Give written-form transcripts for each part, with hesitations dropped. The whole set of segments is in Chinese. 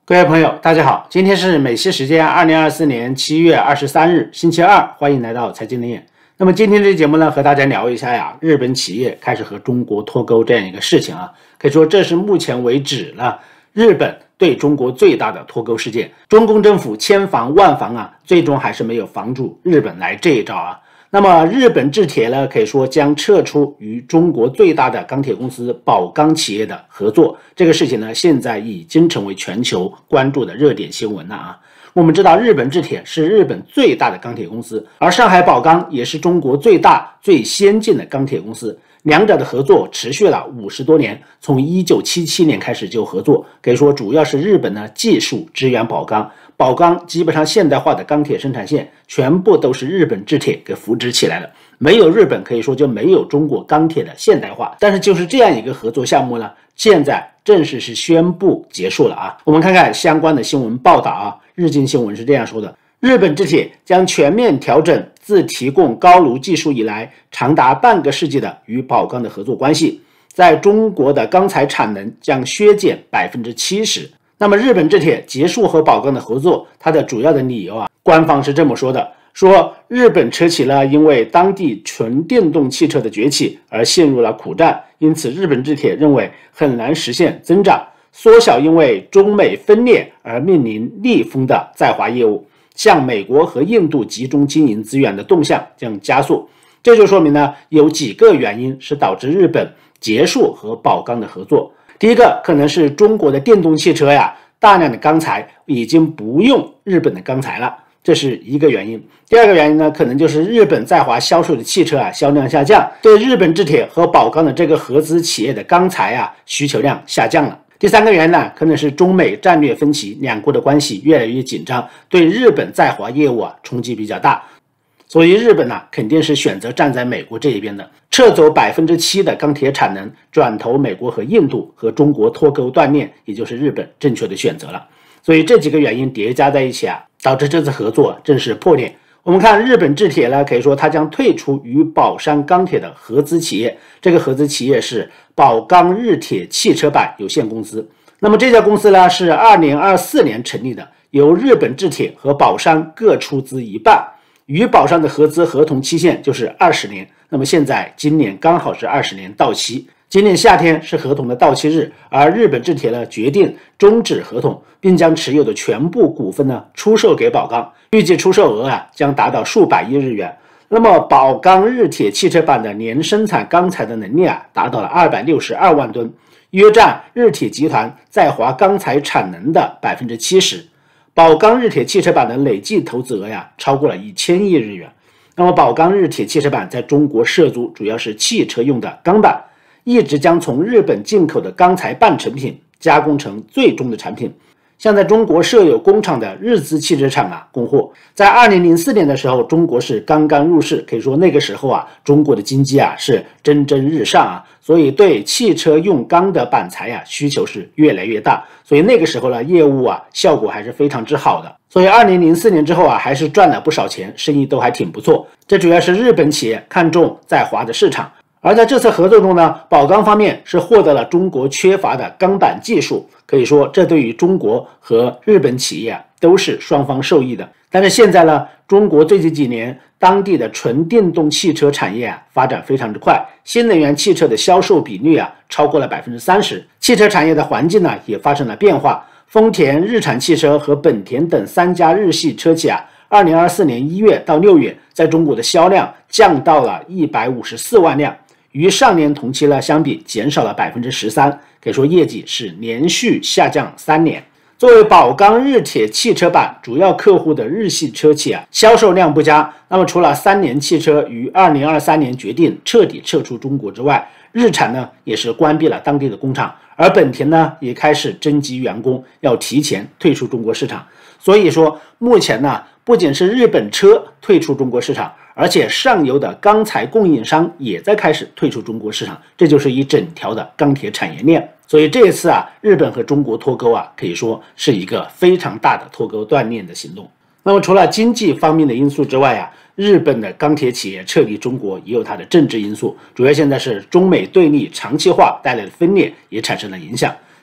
各位朋友，大家好，今天是美西时间2024年7月23日，星期二，欢迎来到财经冷眼。那么今天这节目呢，和大家聊一下呀，日本企业开始和中国脱钩这样一个事情啊，可以说这是目前为止呢，日本对中国最大的脱钩事件。中共政府千防万防啊，最终还是没有防住日本来这一招啊。那么日本制铁呢，可以说将撤出与中国最大的钢铁公司宝钢企业的合作，这个事情呢，现在已经成为全球关注的热点新闻了啊。我们知道日本制铁是日本最大的钢铁公司，而上海宝钢也是中国最大最先进的钢铁公司，两者的合作持续了50多年，从1977年开始就合作，可以说主要是日本的技术支援宝钢。宝钢基本上现代化的钢铁生产线全部都是日本制铁给扶植起来的，没有日本可以说就没有中国钢铁的现代化。但是就是这样一个合作项目呢，现在正式是宣布结束了啊。我们看看相关的新闻报道啊，日经新闻是这样说的：日本制铁将全面调整自提供高炉技术以来长达半个世纪的与宝钢的合作关系，在中国的钢材产能将削减70%。那么日本制铁结束和宝钢的合作，它的主要的理由啊，官方是这么说的，说日本车企呢因为当地纯电动汽车的崛起而陷入了苦战，因此日本制铁认为很难实现增长，缩小因为中美分裂而面临逆风的在华业务，向美国和印度集中经营资源的动向将加速。这就说明呢，有几个原因是导致日本结束和宝钢的合作。第一个可能是中国的电动汽车呀，大量的钢材已经不用日本的钢材了，这是一个原因。第二个原因呢，可能就是日本在华销售的汽车啊销量下降，对日本制铁和宝钢的这个合资企业的钢材啊需求量下降了。第三个原因呢，可能是中美战略分歧，两国的关系越来越紧张，对日本在华业务啊冲击比较大。所以日本呢，肯定是选择站在美国这一边的，撤走7%的钢铁产能，转投美国和印度，和中国脱钩断链，也就是日本正确的选择了。所以这几个原因叠加在一起啊，导致这次合作正式破裂。我们看日本制铁呢，可以说它将退出与宝山钢铁的合资企业，这个合资企业是宝钢日铁汽车板有限公司。那么这家公司呢是2024年成立的，由日本制铁和宝山各出资一半。与宝山的合资合同期限就是20年，那么现在今年刚好是20年到期，今年夏天是合同的到期日，而日本制铁呢决定终止合同，并将持有的全部股份呢出售给宝钢，预计出售额啊将达到数百亿日元。那么宝钢日铁汽车板的年生产钢材的能力啊达到了262万吨，约占日铁集团在华钢材产能的70%。宝钢日铁汽车板的累计投资额呀，超过了1000亿日元。那么宝钢日铁汽车板在中国涉足主要是汽车用的钢板，一直将从日本进口的钢材半成品加工成最终的产品，向在中国设有工厂的日资汽车厂啊供货。在2004年的时候，中国是刚刚入市，可以说那个时候啊，中国的经济啊是蒸蒸日上啊，所以对汽车用钢的板材啊需求是越来越大，所以那个时候呢，业务啊效果还是非常之好的。所以2004年之后啊，还是赚了不少钱，生意都还挺不错。这主要是日本企业看中在华的市场。而在这次合作中呢，宝钢方面是获得了中国缺乏的钢板技术，可以说这对于中国和日本企业啊都是双方受益的。但是现在呢，中国最近几年当地的纯电动汽车产业啊发展非常之快，新能源汽车的销售比率啊超过了30%，汽车产业的环境呢也发生了变化。丰田、日产汽车和本田等3家日系车企啊，2024年1月到6月在中国的销量降到了154万辆。与上年同期呢相比减少了13%，可以说业绩是连续下降3年。作为宝钢日铁汽车板主要客户的日系车企啊，销售量不佳。那么除了三菱汽车于2023年决定彻底撤出中国之外，日产呢也是关闭了当地的工厂，而本田呢也开始征集员工，要提前退出中国市场。所以说目前呢，不仅是日本车退出中国市场，而且上游的钢材供应商也在开始退出中国市场，这就是一整条的钢铁产业链。所以这一次啊，日本和中国脱钩啊，可以说是一个非常大的脱钩断链的行动。那么除了经济方面的因素之外啊，日本的钢铁企业撤离中国也有它的政治因素，主要现在是中美对立长期化带来的分裂也产生了影响。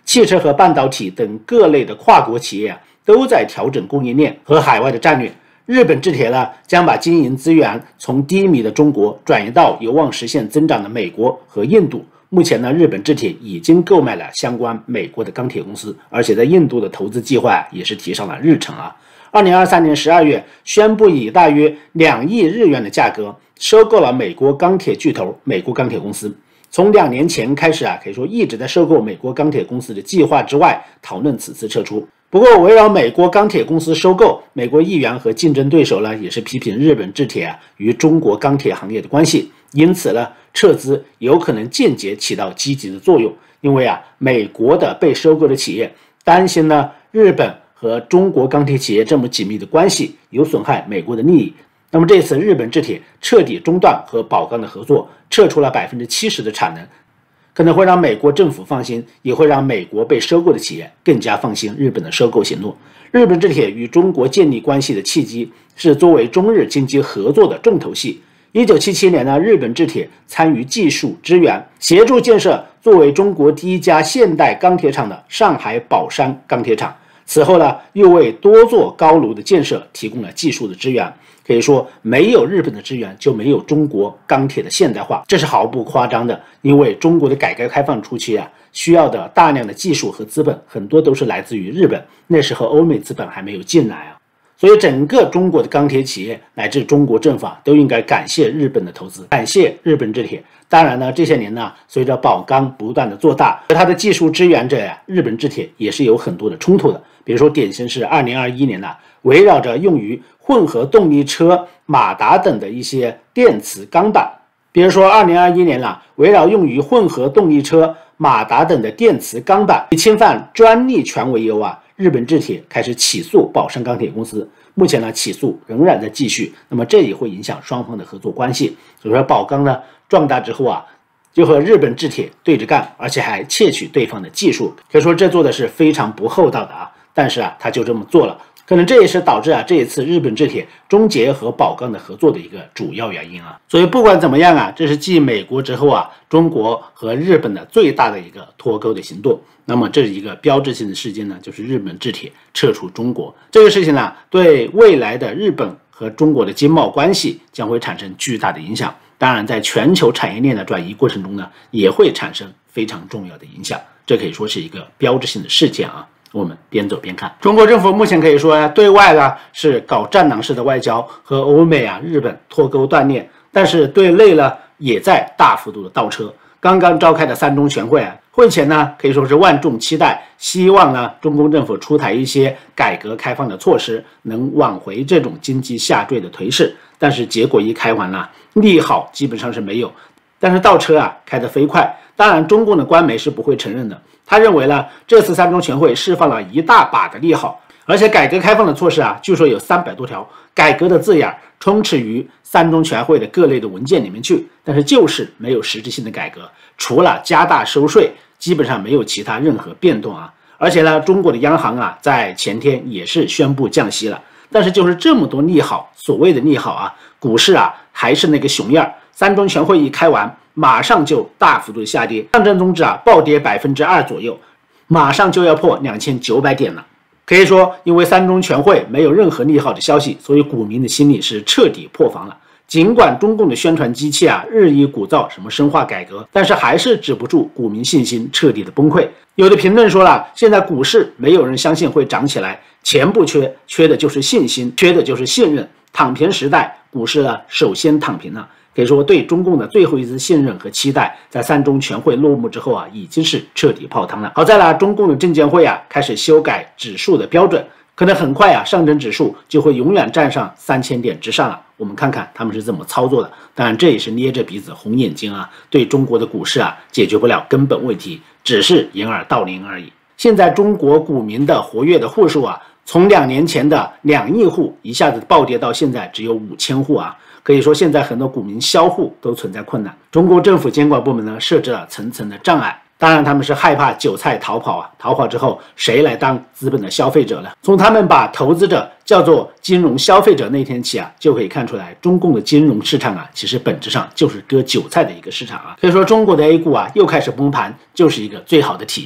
汽车和半导体等各类的跨国企业都在调整供应链和海外的战略。日本制铁呢，将把经营资源从低迷的中国转移到有望实现增长的美国和印度。目前呢，日本制铁已经购买了相关美国的钢铁公司，而且在印度的投资计划也是提上了日程啊。2023年12月宣布以大约2亿日元的价格收购了美国钢铁巨头美国钢铁公司。从2年前开始可以说一直在收购美国钢铁公司的计划之外，讨论此次撤出。不过，围绕美国钢铁公司收购，美国议员和竞争对手呢，也是批评日本制铁与中国钢铁行业的关系，因此呢，撤资有可能间接起到积极的作用。因为美国的被收购的企业担心呢，日本和中国钢铁企业这么紧密的关系有损害美国的利益。那么这次日本制铁彻底中断和宝钢的合作，撤出了70%的产能，可能会让美国政府放心，也会让美国被收购的企业更加放心日本的收购行动。日本制铁与中国建立关系的契机是作为中日经济合作的重头戏。1977年呢，日本制铁参与技术支援，协助建设作为中国第一家现代钢铁厂的上海宝山钢铁厂。此后呢，又为多座高炉的建设提供了技术的支援。可以说，没有日本的支援，就没有中国钢铁的现代化，这是毫不夸张的。因为中国的改革开放初期需要的大量的技术和资本，很多都是来自于日本，那时候欧美资本还没有进来所以整个中国的钢铁企业乃至中国政府都应该感谢日本的投资，感谢日本制铁。当然呢，这些年呢，随着宝钢不断的做大，和它的技术支援者日本制铁也是有很多的冲突的。比如说，典型是2021年围绕着用于混合动力车、马达等的一些电磁钢板。比如说2021年围绕用于混合动力车、马达等的电磁钢板以侵犯专利权为由日本制铁开始起诉宝山钢铁公司。目前呢，起诉仍然在继续，那么这也会影响双方的合作关系。所以说，宝钢呢壮大之后就和日本制铁对着干，而且还窃取对方的技术，可以说这做的是非常不厚道的但是他就这么做了，可能这也是导致这一次日本制铁终结和宝钢的合作的一个主要原因所以不管怎么样这是继美国之后中国和日本的最大的一个脱钩的行动。那么这是一个标志性的事件呢，就是日本制铁撤出中国这个事情对未来的日本和中国的经贸关系将会产生巨大的影响。当然，在全球产业链的转移过程中呢，也会产生非常重要的影响。这可以说是一个标志性的事件我们边走边看。中国政府目前可以说对外是搞战狼式的外交，和欧美日本脱钩断裂，但是对内也在大幅度的倒车。刚刚召开的3中全会会前可以说是万众期待，希望中共政府出台一些改革开放的措施，能挽回这种经济下坠的颓势。但是结果一开完利好基本上是没有，但是倒车开得飞快。当然，中共的官媒是不会承认的。他认为这次3中全会释放了一大把的利好，而且改革开放的措施据说有300多条，改革的字眼充斥于3中全会的各类的文件里面去，但是就是没有实质性的改革，除了加大收税，基本上没有其他任何变动而且中国的央行在前天也是宣布降息了。但是就是这么多利好，所谓的利好股市还是那个熊样，3中全会一开完，马上就大幅度下跌，上证综指暴跌2%左右，马上就要破2900点了。可以说，因为3中全会没有任何利好的消息，所以股民的心理是彻底破防了。尽管中共的宣传机器日益鼓噪什么深化改革，但是还是止不住股民信心彻底的崩溃。有的评论说现在股市没有人相信会涨起来，钱不缺，缺的就是信心，缺的就是信任。躺平时代，股市首先躺平了。可以说，对中共的最后一丝信任和期待，在3中全会落幕之后已经是彻底泡汤了。好在中共的证监会开始修改指数的标准，可能很快上证指数就会永远站上3000点之上了。我们看看他们是怎么操作的。当然，这也是捏着鼻子红眼睛对中国的股市解决不了根本问题，只是掩耳盗铃而已。现在中国股民的活跃的户数从2年前的2亿户一下子暴跌到现在只有5000户可以说现在很多股民销户都存在困难。中国政府监管部门设置了层层的障碍，当然他们是害怕韭菜逃跑逃跑之后谁来当资本的消费者呢？从他们把投资者叫做金融消费者那天起就可以看出来，中共的金融市场其实本质上就是割韭菜的一个市场可以说中国的 A 股又开始崩盘，就是一个最好的体现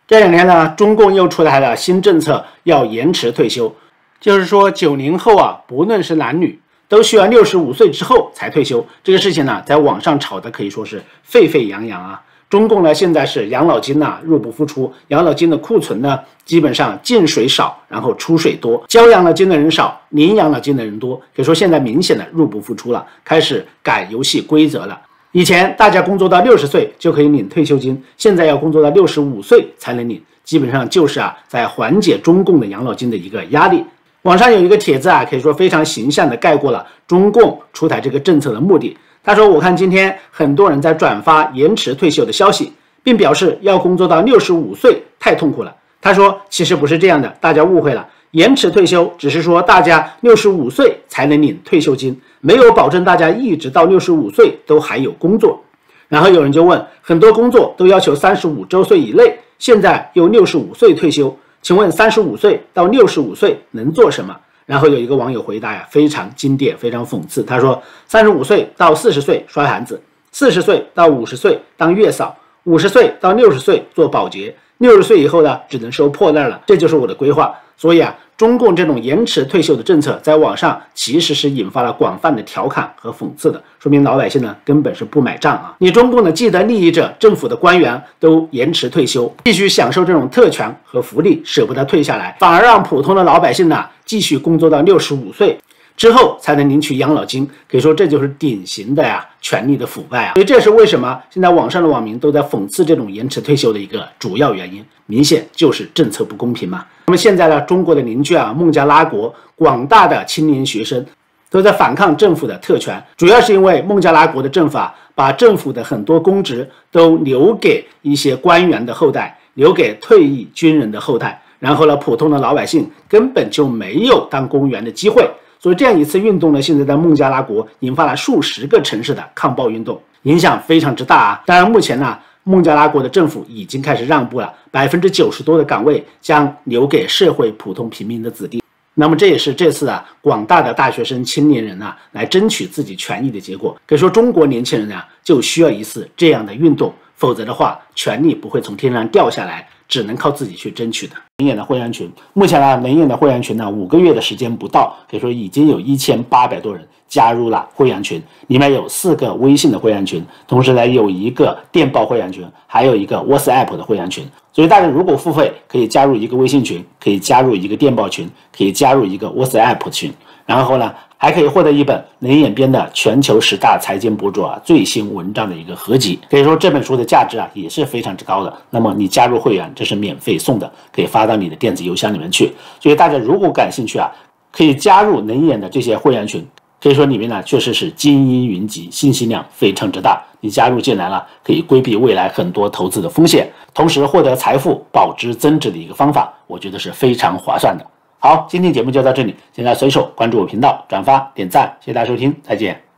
这2天呢，中共又出台了新政策，要延迟退休，就是说90后啊，不论是男女，都需要65岁之后才退休。这个事情呢，在网上炒的可以说是沸沸扬扬啊。中共呢，现在是养老金入不敷出，养老金的库存呢，基本上进水少，然后出水多，交养老金的人少，领养老金的人多，可以说现在明显的入不敷出了，开始改游戏规则了。以前大家工作到60岁就可以领退休金，现在要工作到65岁才能领，基本上就是在缓解中共的养老金的一个压力。网上有一个帖子可以说非常形象的概括了中共出台这个政策的目的。他说，我看今天很多人在转发延迟退休的消息，并表示要工作到65岁太痛苦了。他说，其实不是这样的，大家误会了。延迟退休只是说大家65岁才能领退休金，没有保证大家一直到65岁都还有工作。然后有人就问，很多工作都要求35周岁以内，现在又65岁退休，请问35岁到65岁能做什么？然后有一个网友回答非常经典，非常讽刺。他说，35岁到40岁刷盘子，40岁到50岁当月嫂，50岁到60岁做保洁，60岁以后呢，只能收破烂了。这就是我的规划。所以中共这种延迟退休的政策，在网上其实是引发了广泛的调侃和讽刺的，说明老百姓呢根本是不买账啊！你中共的既得利益者、政府的官员都延迟退休，继续享受这种特权和福利，舍不得退下来，反而让普通的老百姓呢继续工作到65岁之后才能领取养老金，可以说这就是典型的权力的腐败所以这是为什么现在网上的网民都在讽刺这种延迟退休的一个主要原因，明显就是政策不公平嘛。那么现在呢，中国的邻居孟加拉国广大的青年学生都在反抗政府的特权，主要是因为孟加拉国的政府把政府的很多公职都留给一些官员的后代，留给退役军人的后代，然后呢，普通的老百姓根本就没有当公务员的机会。所以这样一次运动呢，现在在孟加拉国引发了数十个城市的抗暴运动，影响非常之大当然目前呢，孟加拉国的政府已经开始让步了，90%多的岗位将留给社会普通平民的子弟。那么这也是这次广大的大学生青年人来争取自己权益的结果。可以说中国年轻人就需要一次这样的运动，否则的话权力不会从天上掉下来，只能靠自己去争取的。能眼的会员群，目前能眼的会员群5个月的时间不到，可以说已经有1800多人加入了会员群，里面有4个微信的会员群，同时有一个电报会员群，还有一个 WhatsApp 的会员群。所以大家如果付费，可以加入一个微信群，可以加入一个电报群，可以加入一个 WhatsApp 群，然后呢，还可以获得一本能眼编的全球10大财经博主最新文章的一个合集。可以说这本书的价值也是非常之高的。那么你加入会员，这是免费送的，可以发到你的电子邮箱里面去。所以大家如果感兴趣可以加入能眼的这些会员群。可以说里面确实是精英云集，信息量非常之大。你加入进来了，可以规避未来很多投资的风险，同时获得财富保值增值的一个方法，我觉得是非常划算的。好，今天节目就到这里，现在随手关注我频道，转发点赞，谢谢大家收听，再见。